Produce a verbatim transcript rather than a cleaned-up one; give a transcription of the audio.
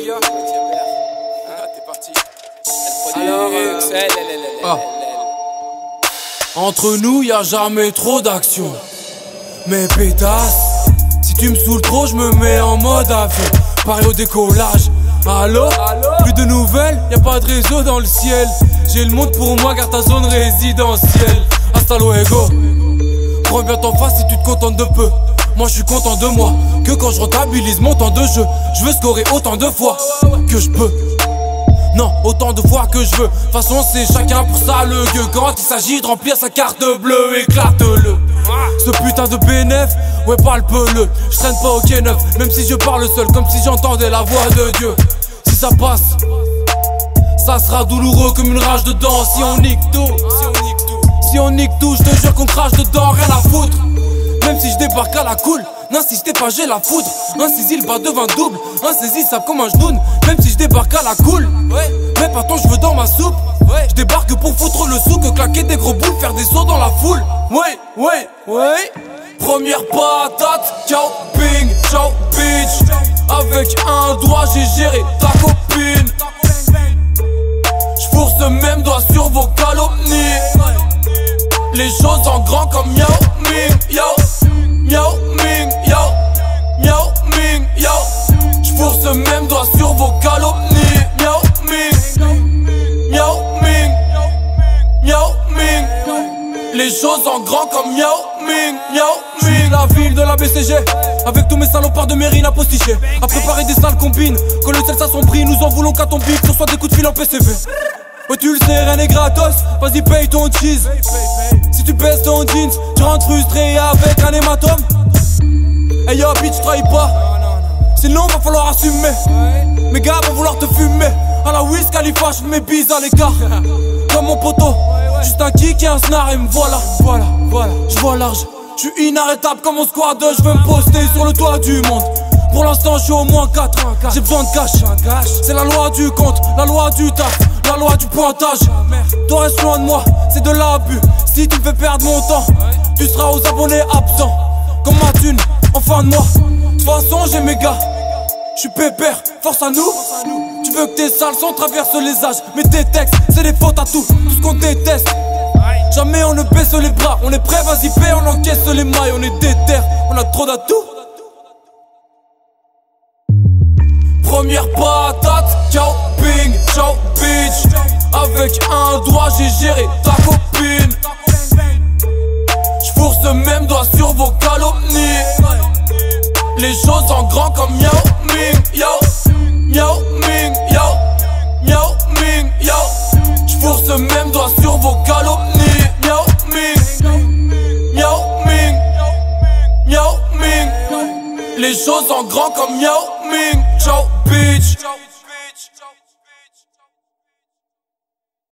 les gars. Ah, t'es parti. Alors, euh, ah. Entre nous, y'a jamais trop d'action. Mais pétasse, si tu me saoules trop, je me mets en mode avion. Pareil au décollage. Allô? Allô? Plus de nouvelles, y'a pas de réseau dans le ciel. J'ai le monde pour moi, garde ta zone résidentielle. Hasta luego. Prends bien ton face si tu te contentes de peu. Moi je suis content de moi, que quand je rentabilise mon temps de jeu. Je veux scorer autant de fois que je peux. Non, autant de fois que je veux. De toute façon c'est chacun pour ça le gueux. Quand il s'agit de remplir sa carte bleue, éclate-le. Ce putain de bénéf, ouais palpe-le. Je traîne pas au quai neuf, même si je parle seul, comme si j'entendais la voix de Dieu. Si ça passe, ça sera douloureux comme une rage dedans. Si on nique tout, si on nique tout, si on nique tout, je te jure qu'on crache dedans, rien à foutre. Même si je débarque à la cool, n'insistez pas, j'ai la foudre. Un saisie, le bas devant double, insaisissable comme un genoune. Même si je débarque à la cool, ouais. Mais pas tant je veux dans ma soupe, ouais. Je débarque pour foutre le sou, que claquer des gros boules, faire des sauts dans la foule. Ouais, ouais, ouais. Première patate, ciao ping, ciao bitch. Avec un doigt j'ai géré ta copine. J'fource le même doigt sur vos calomnies. Les choses en grand comme Yao Ming, yo, Yao Ming, yo, Yao Ming, yo. J'fource le même doigt sur vos calomnies. Yao Ming, Yao Ming, Yao Ming. Les choses en grand comme Yao Ming, Yao Ming. La ville de la B C G, avec tous mes salopards de mairie à posticher. À préparer des sales combines, que le sel s'assombrit. Nous en voulons qu'à ton bif, qu'on soit des coups de fil en P C V. Ouais tu le sais, rien n'est gratos, vas-y paye ton cheese. Si tu baisses ton jeans, tu rentres frustré avec un hématome. Hey yo bitch, trahis pas, sinon va falloir assumer. Mes gars vont vouloir te fumer. À la Wiz Khalifa, je mets bise à l'écart. Comme mon poteau, juste un kick et un snare et me voilà. Voilà, voilà, je vois large, je suis inarrêtable comme mon squad. Je veux me poster sur le toit du monde. Pour l'instant je suis au moins quatre, j'ai besoin de cash. C'est la loi du compte, la loi du taf, la loi du pointage. Toi reste loin de moi, c'est de l'abus. Si tu me fais perdre mon temps, tu seras aux abonnés absents. Comme ma thune, en fin de mois. De toute façon j'ai mes gars, je suis pépère, force à nous. Tu veux que tes sales sons traversent les âges, mais tes textes c'est des fautes à tout, tout ce qu'on déteste. Jamais on ne baisse les bras, on est prêt, vas-y paie, on encaisse les mailles. On est déter, on a trop d'atouts. Première patate, ciao ping, ciao bitch. Avec un doigt j'ai géré ta copine. J'fource le même doigt sur vos calomnies. Les choses en grand comme Yao Ming, yo, Yao Ming, yo, Yao Ming, yo. J'fource le même doigt sur vos calomnies. Yao Ming, Yao Ming, Yao Ming. Les choses en grand comme Yao Ming, ciao bitch.